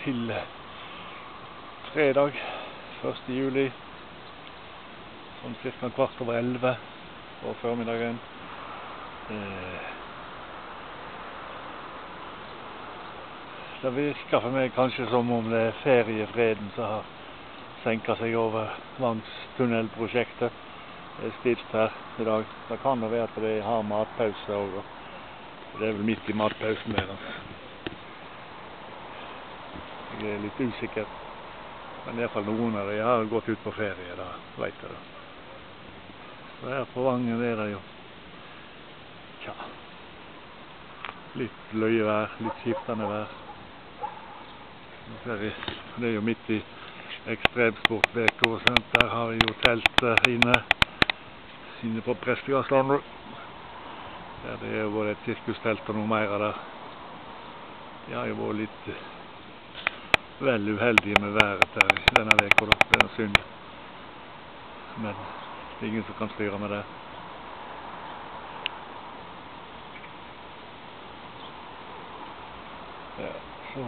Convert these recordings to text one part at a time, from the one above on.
til fredag 1. juli, sånn cirka 11:15 på formiddagen. Det virker for meg kanskje som om det er feriefreden som har senket seg over langs tunnelprosjektet. Det er stilt her i dag. Det kan jo være at de har matpause også. Det er vel midt i matpausen deres. Jeg er litt usikker. Men i hvert fall noen av de har gått ut på ferie, da vet jeg det. Så her på Vangen er det jo litt løyevær, litt skiftende vær. Det er jo midt i ekstremsportveka, og der har vi jo telt inne på Prestegastranden. Ja, det er jo både et sirkustelt og noe mer der. De har jo vært litt vel uheldige med været der denne veka, da. Det er noe synd. Men det er ingen som kan styre med det. Ja, så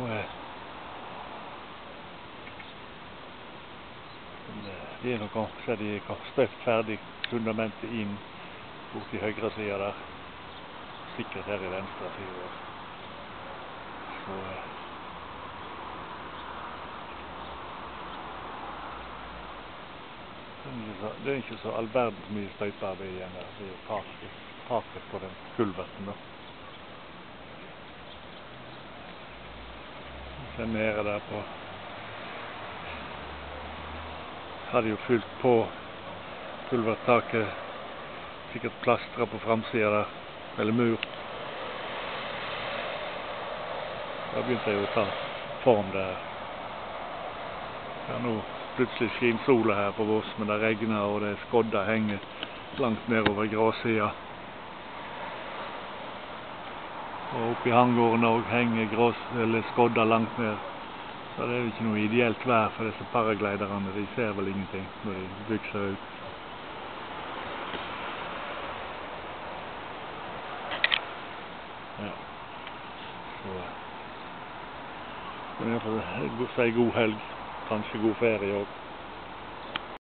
det er noe, så de har støpt ferdig fundamentet inn bort i høyre siden der. Sikkert her i venstre siden. Så det er ikke så allverdens mye støypearbeid igjen der. Det er jo taket på den kulverten da. Sen nede der på hadde jo fylt på kulverttaket, sikkert plastra på framsida der, eller mur. Da begynte jeg jo å ta form der. Ja, nå plutselig skin sola her på Voss, men det regner og det skodda henger langt nedover gråsida. Og oppe i hangården også henger skodda langt ned. Så det er jo ikke noe ideelt vær for disse paragliderne. De ser vel ingenting når de bykser ut. Ja. Så det er i hvert fall si god helg. Kanskje god ferie også.